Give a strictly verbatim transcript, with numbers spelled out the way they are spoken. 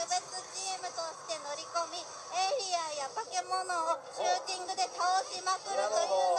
別チームとして乗り込み、エイリアンや化け物をシューティングで倒しまくるという